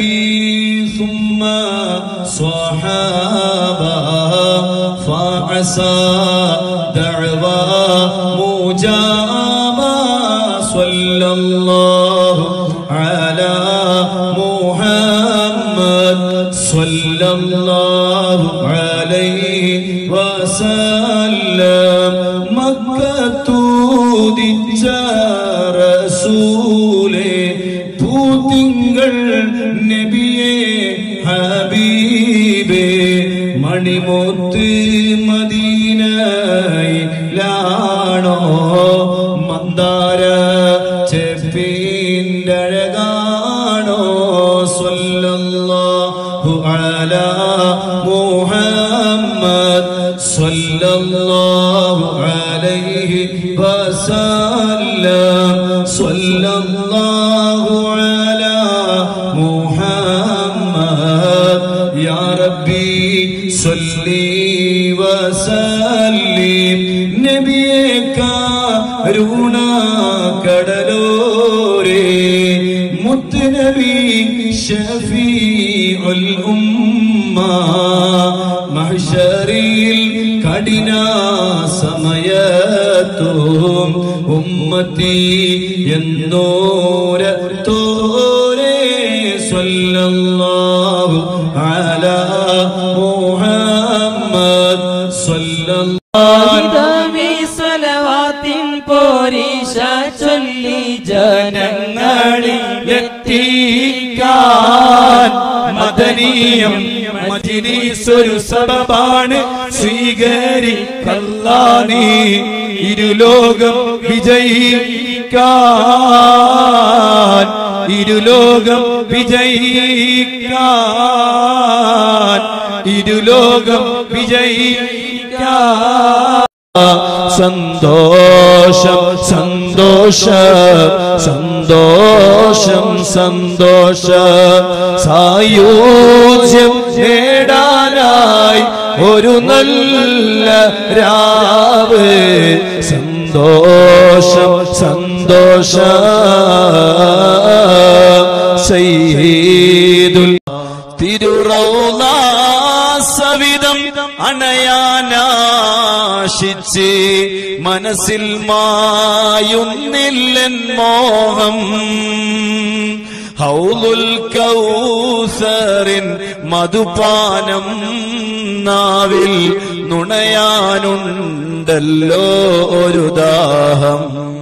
ثم صحابة فعسى دعوى مجابة صلى الله على محمد صلى الله عليه وسلم مكة ഉദിച്ച റസൂലേ പൂതിങ്കൾ നബിയേ ഹബീബേ മണിമുത്ത് മദീനയിലാണോ മന്ദാര ചെപ്പിൻ്റെ അഴകാണോ സ്വല്ലല്ലാഹു അലാ മുഹമ്മദ് സ്വല്ലല്ലാഹു അലൈഹി വസല്ലം സ്വല്ലല്ലാഹു അലാ മുഹമ്മദ് യാ റബ്ബി സ്വല്ലി വസല്ലിം നബിയേ കരുണ കടലോരേ മുത്ത് നബി ഷഫീഉൽ ഉമ്മ മഹ്ശറിൽ കഠിന സമയത്തും ഉമ്മത്തി എന്നോരത്തോരേ സ്വല്ലല്ലാഹു അലാ മുഹമ്മദ് സ്വല്ലല്ലാഹു സ്വലവാത്തിൻ പോരീശ ചൊല്ലി ജനങ്ങളിൽ എത്തിക്കാൻ മദനീയം മജ്‌ലിസൊരു സബബാണ് സ്വീകരിക്കല്ലാനീ ഇരുലോകം വിജയിക്കാൻ ഇരുലോകം വിജയിക്കാൻ ഇരുലോകം വിജയിക്കാൻ സന്തോഷം സന്തോഷം സന്തോഷം സന്തോഷം സായുജ്യം നേടാനായി ഒരു നല്ല രാവ് സന്തോഷം സന്തോഷം സയ്യിദുൽ തിരുറൗള സവിധം അണയാനാശിച്ച് മനസ്സിൽ മായുന്നില്ലെൻ മോഹം ഹൗലുൽ കൗസറിൻ മധുപാനം നാവിൽ നുണയാനുണ്ടല്ലോ ഒരു ദാഹം